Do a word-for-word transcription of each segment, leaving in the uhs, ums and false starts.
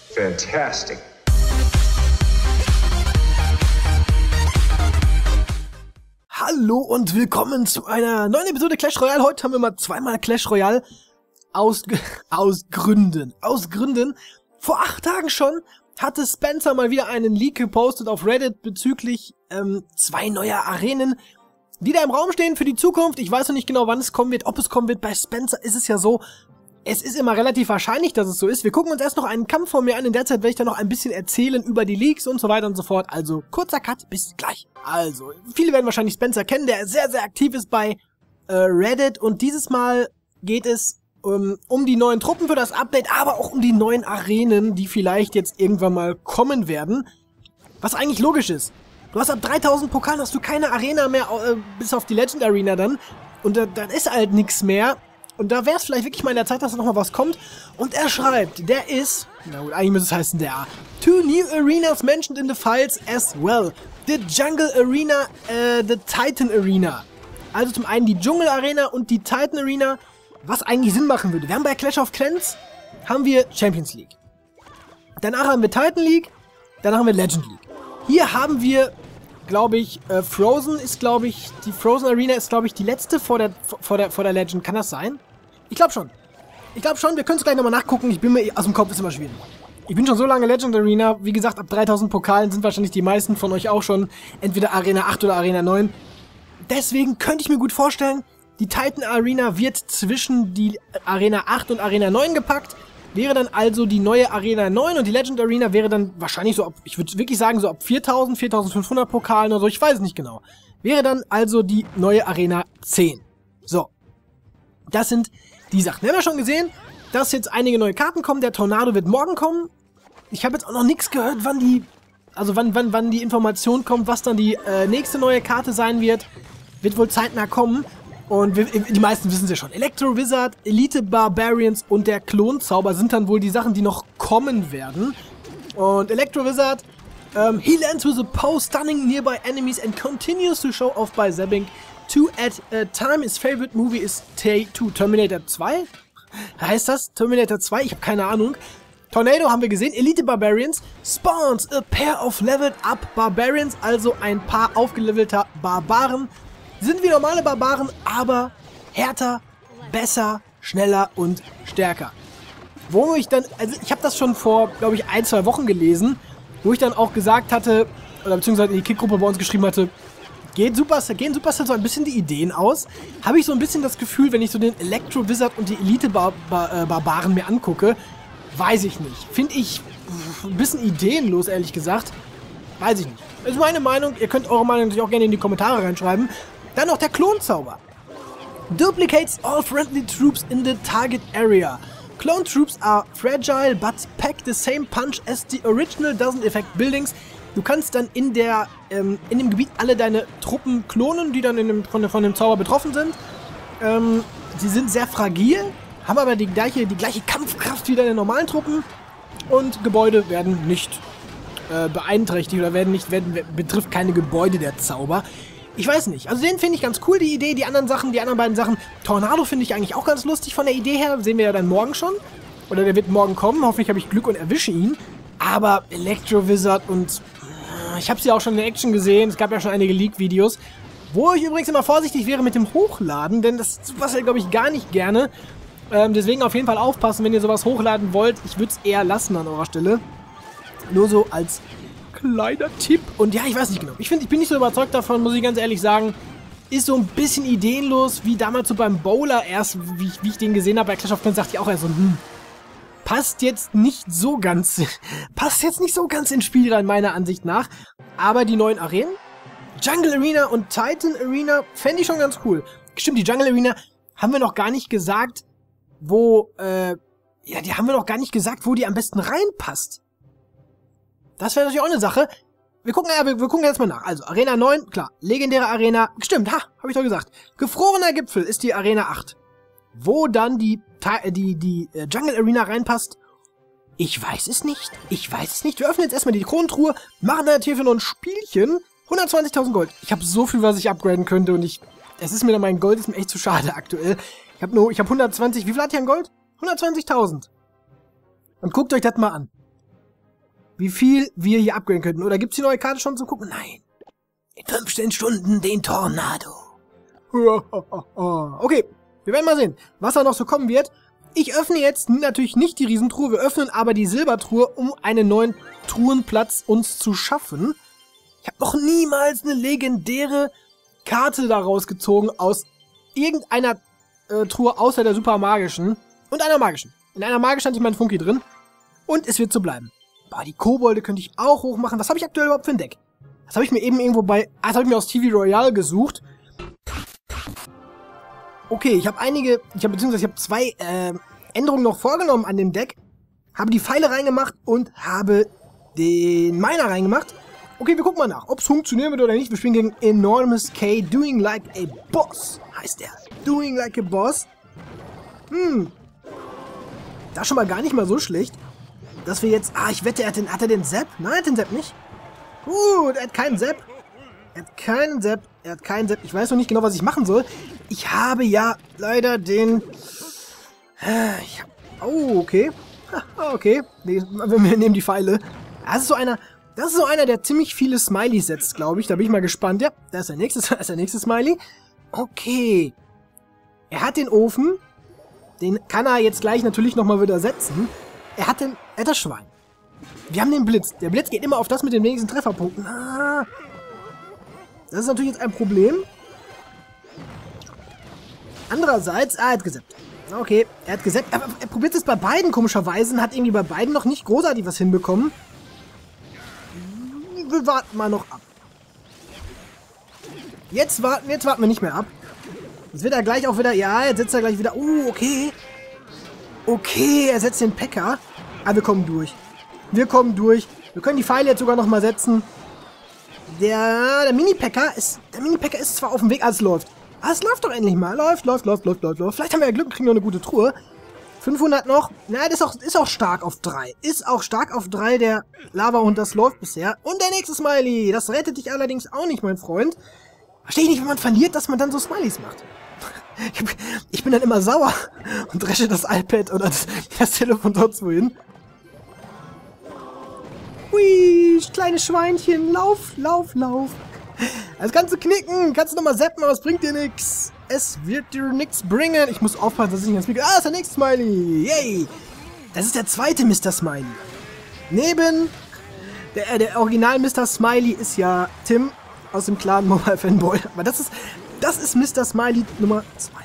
Fantastic. Hallo und willkommen zu einer neuen Episode Clash Royale. Heute haben wir mal zweimal Clash Royale aus, aus Gründen. Aus Gründen. Vor acht Tagen schon hatte Spencer mal wieder einen Leak gepostet auf Reddit bezüglich ähm, zwei neuer Arenen, die da im Raum stehen für die Zukunft. Ich weiß noch nicht genau, wann es kommen wird, ob es kommen wird. Bei Spencer ist es ja so, es ist immer relativ wahrscheinlich, dass es so ist. Wir gucken uns erst noch einen Kampf von mir an. In der Zeit werde ich dann noch ein bisschen erzählen über die Leaks und so weiter und so fort. Also, kurzer Cut, bis gleich. Also, viele werden wahrscheinlich Spencer kennen, der sehr, sehr aktiv ist bei äh, Reddit. Und dieses Mal geht es um, um die neuen Truppen für das Update, aber auch um die neuen Arenen, die vielleicht jetzt irgendwann mal kommen werden. Was eigentlich logisch ist. Du hast ab dreitausend Pokalen hast du keine Arena mehr, äh, bis auf die Legend Arena dann. Und da, da ist halt nichts mehr. Und da wäre es vielleicht wirklich mal in der Zeit, dass da nochmal was kommt. Und er schreibt, der ist, na gut, eigentlich müsste es heißen, der Two new arenas mentioned in the files as well. The Jungle Arena, äh, the Titan Arena. Also zum einen die Dschungel Arena und die Titan Arena, was eigentlich Sinn machen würde. Wir haben bei Clash of Clans, haben wir Champions League. Danach haben wir Titan League, danach haben wir Legend League. Hier haben wir, glaube ich, äh, Frozen ist, glaube ich, die Frozen Arena ist, glaube ich, die letzte vor der, vor der, vor der Legend. Kann das sein? Ich glaube schon. Ich glaube schon, wir können es gleich nochmal nachgucken. Ich bin mir aus dem Kopf, ist immer schwierig. Ich bin schon so lange Legend Arena. Wie gesagt, ab dreitausend Pokalen sind wahrscheinlich die meisten von euch auch schon entweder Arena acht oder Arena neun. Deswegen könnte ich mir gut vorstellen, die Titan Arena wird zwischen die Arena acht und Arena neun gepackt. Wäre dann also die neue Arena neun und die Legend Arena wäre dann wahrscheinlich so ab, ich würde wirklich sagen, so ab viertausend, viertausendfünfhundert Pokalen oder so, ich weiß es nicht genau. Wäre dann also die neue Arena zehn. So. Das sind die Sachen. Wir haben ja schon gesehen, dass jetzt einige neue Karten kommen. Der Tornado wird morgen kommen. Ich habe jetzt auch noch nichts gehört, wann die, also wann, wann, wann die Information kommt, was dann die äh, nächste neue Karte sein wird. Wird wohl zeitnah kommen. Und wir, die meisten wissen es ja schon. Electro Wizard, Elite Barbarians und der Klonzauber sind dann wohl die Sachen, die noch kommen werden. Und Electro Wizard, um, he lands with a pow stunning nearby enemies and continues to show off by zapping two at a time. His favorite movie is T zwei. Terminator zwei? Heißt das? Terminator zwei? Ich habe keine Ahnung. Tornado haben wir gesehen. Elite Barbarians spawns a pair of leveled up Barbarians, also ein paar aufgelevelter Barbaren. Sind wie normale Barbaren, aber härter, besser, schneller und stärker. Wo ich dann, also ich habe das schon vor, glaube ich, ein, zwei Wochen gelesen, wo ich dann auch gesagt hatte, oder beziehungsweise in die Kickgruppe bei uns geschrieben hatte, geht Supercell, gehen Supercell so ein bisschen die Ideen aus. Habe ich so ein bisschen das Gefühl, wenn ich so den Electro Wizard und die Elite Bar Bar äh, Barbaren mir angucke, weiß ich nicht. Finde ich ein bisschen ideenlos, ehrlich gesagt. Weiß ich nicht. Das ist meine Meinung. Ihr könnt eure Meinung natürlich auch gerne in die Kommentare reinschreiben. Dann noch der Klonzauber. Duplicates all friendly troops in the target area. Clone troops are fragile, but pack the same punch as the original, doesn't affect buildings. Du kannst dann in der ähm, in dem Gebiet alle deine Truppen klonen, die dann in dem, von, von dem Zauber betroffen sind. Ähm, sie sind sehr fragil, haben aber die gleiche, die gleiche Kampfkraft wie deine normalen Truppen. Und Gebäude werden nicht äh, beeinträchtigt oder werden nicht, werden, betrifft keine Gebäude der Zauber. Ich weiß nicht. Also den finde ich ganz cool, die Idee. Die anderen Sachen, die anderen beiden Sachen. Tornado finde ich eigentlich auch ganz lustig von der Idee her. Sehen wir ja dann morgen schon. Oder der wird morgen kommen. Hoffentlich habe ich Glück und erwische ihn. Aber Electro Wizard und... Ich habe sie auch schon in Action gesehen. Es gab ja schon einige Leak-Videos. Wo ich übrigens immer vorsichtig wäre mit dem Hochladen. Denn das Supercell, glaube ich, gar nicht gerne. Ähm, deswegen auf jeden Fall aufpassen, wenn ihr sowas hochladen wollt. Ich würde es eher lassen an eurer Stelle. Nur so als... kleiner Tipp. Und ja, ich weiß nicht genau. Ich finde, ich bin nicht so überzeugt davon, muss ich ganz ehrlich sagen. Ist so ein bisschen ideenlos, wie damals so beim Bowler erst, wie ich, wie ich den gesehen habe bei Clash of Clans, dachte ich auch erst so, hm, passt jetzt nicht so ganz, passt jetzt nicht so ganz ins Spiel rein, meiner Ansicht nach. Aber die neuen Arenen, Jungle Arena und Titan Arena, fände ich schon ganz cool. Stimmt, die Jungle Arena haben wir noch gar nicht gesagt, wo, äh, ja, die haben wir noch gar nicht gesagt, wo die am besten reinpasst. Das wäre natürlich auch eine Sache. Wir gucken, ja, wir, wir gucken jetzt mal nach. Also, Arena neun, klar. Legendäre Arena. Stimmt, ha, habe ich doch gesagt. Gefrorener Gipfel ist die Arena acht. Wo dann die, die, die äh, Jungle Arena reinpasst, ich weiß es nicht. Ich weiß es nicht. Wir öffnen jetzt erstmal die Kronentruhe, machen da natürlich für noch ein Spielchen. hundertzwanzigtausend Gold. Ich habe so viel, was ich upgraden könnte und ich... Es ist mir dann, mein Gold ist mir echt zu schade aktuell. Ich habe nur, ich habe hundertzwanzig... Wie viel hat hier an Gold? hundertzwanzigtausend. Und guckt euch das mal an. wie viel wir hier upgraden könnten. Oder gibt's die neue Karte schon zu gucken? Nein. In fünfzehn Stunden den Tornado. Okay, wir werden mal sehen, was da noch so kommen wird. Ich öffne jetzt natürlich nicht die Riesentruhe, wir öffnen aber die Silbertruhe, um einen neuen Truhenplatz uns zu schaffen. Ich habe noch niemals eine legendäre Karte daraus gezogen aus irgendeiner äh, Truhe außer der super magischen und einer magischen. In einer magischen hatte ich meinen Funky drin und es wird so bleiben. Boah, die Kobolde könnte ich auch hochmachen. Was habe ich aktuell überhaupt für ein Deck? Das habe ich mir eben irgendwo bei... Ah, das habe ich mir aus T V Royale gesucht. Okay, ich habe einige... Ich habe beziehungsweise ich habe zwei äh, Änderungen noch vorgenommen an dem Deck. Habe die Pfeile reingemacht und habe den Miner reingemacht. Okay, wir gucken mal nach, ob es funktionieren wird oder nicht. Wir spielen gegen Enormous K. Doing Like a Boss heißt der. Doing Like a Boss. Hm. Das ist schon mal gar nicht mal so schlecht. Dass wir jetzt... Ah, ich wette, er hat, den, hat er den Zap? Nein, er hat den Zap nicht. Gut, er hat keinen Zap. Er hat keinen Zap. Er hat keinen Zap. Ich weiß noch nicht genau, was ich machen soll. Ich habe ja leider den... Ich hab, oh, okay. Okay. Nee, wir nehmen die Pfeile. Das ist so einer... Das ist so einer, der ziemlich viele Smileys setzt, glaube ich. Da bin ich mal gespannt. Ja, da ist der nächste, da ist der nächste Smiley. Okay. Er hat den Ofen. Den kann er jetzt gleich natürlich nochmal wieder setzen. Er hat den... Er hat das Schwein. Wir haben den Blitz. Der Blitz geht immer auf das mit den wenigsten Trefferpunkten. Ah. Das ist natürlich jetzt ein Problem. Andererseits... Ah, er hat gesappt. Okay, er hat gesappt. Aber er probiert es bei beiden komischerweise und hat irgendwie bei beiden noch nicht großartig was hinbekommen. Wir warten mal noch ab. Jetzt warten, jetzt warten wir nicht mehr ab. Jetzt wird er gleich auch wieder... Ja, jetzt setzt er gleich wieder... Uh, okay. Okay, er setzt den P.E.K.K.A. Aber wir kommen durch. Wir kommen durch. Wir können die Pfeile jetzt sogar nochmal setzen. Der, der Mini-P E K K A ist... Der Mini-P E K K A ist zwar auf dem Weg, als es läuft. Aber es läuft doch endlich mal. Läuft, läuft, läuft, läuft, läuft, läuft. Vielleicht haben wir ja Glück und kriegen noch eine gute Truhe. fünfhundert noch. Na, das ist auch, ist auch stark auf drei. Ist auch stark auf drei der Lava und das läuft bisher. Und der nächste Smiley. Das rettet dich allerdings auch nicht, mein Freund. Verstehe ich nicht, wenn man verliert, dass man dann so Smileys macht. Ich bin dann immer sauer und dresche das iPad oder das, das Telefon sonst wohin. Hui, kleines Schweinchen. Lauf, lauf, lauf. Das kannst du knicken. Kannst du nochmal zappen, aber es bringt dir nichts. Es wird dir nichts bringen. Ich muss aufpassen, dass ich nicht ans Mikro... Ah, das ist der nächste Smiley. Yay. Das ist der zweite Mister Smiley. Neben... Der, der Original Mister Smiley ist ja Tim aus dem Clan Mobile Fanboy. Aber das ist... Das ist Mister Smiley Nummer zwei.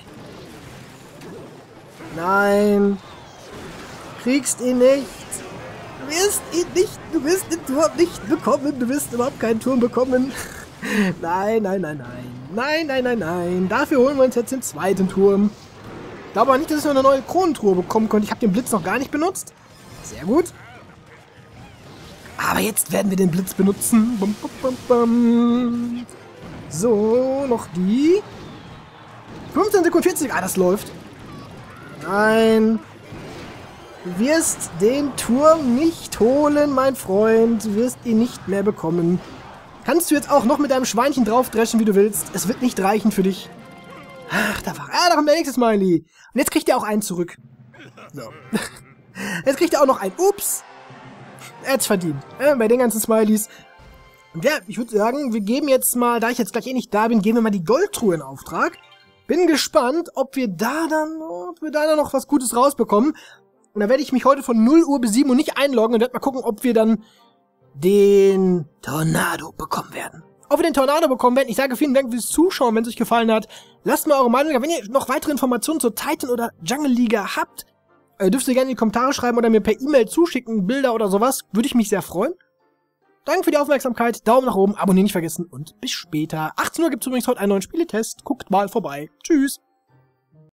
Nein. Kriegst ihn nicht. Du wirst ihn nicht... Du wirst den Turm nicht bekommen. Du wirst überhaupt keinen Turm bekommen. Nein, nein, nein, nein. Nein, nein, nein, nein. Dafür holen wir uns jetzt den zweiten Turm. Ich glaube aber nicht, dass ich noch eine neue Kronentruhe bekommen konnte. Ich habe den Blitz noch gar nicht benutzt. Sehr gut. Aber jetzt werden wir den Blitz benutzen. Bum, bum, bum, bum. So, noch die. fünfzehn Sekunden vierzig. Ah, das läuft. Nein. Du wirst den Turm nicht holen, mein Freund. Du wirst ihn nicht mehr bekommen. Kannst du jetzt auch noch mit deinem Schweinchen draufdreschen, wie du willst. Es wird nicht reichen für dich. Ach, da war... Ah, da kommt der nächste Smiley. Und jetzt kriegt er auch einen zurück. So. Jetzt kriegt er auch noch einen. Ups. Er hat's verdient. Äh, bei den ganzen Smileys. Und ja, ich würde sagen, wir geben jetzt mal, da ich jetzt gleich eh nicht da bin, geben wir mal die Goldtruhe in Auftrag. Bin gespannt, ob wir da dann, ob wir da dann noch was Gutes rausbekommen. Und da werde ich mich heute von null Uhr bis sieben Uhr nicht einloggen und werde mal gucken, ob wir dann den Tornado bekommen werden. Ob wir den Tornado bekommen werden. Ich sage vielen Dank fürs Zuschauen, wenn es euch gefallen hat. Lasst mir eure Meinung da. Wenn ihr noch weitere Informationen zur Titan oder Jungle Liga habt, äh, dürft ihr gerne in die Kommentare schreiben oder mir per E-Mail zuschicken, Bilder oder sowas. Würde ich mich sehr freuen. Danke für die Aufmerksamkeit. Daumen nach oben, abonnieren nicht vergessen und bis später. achtzehn Uhr gibt es übrigens heute einen neuen Spieletest. Guckt mal vorbei. Tschüss.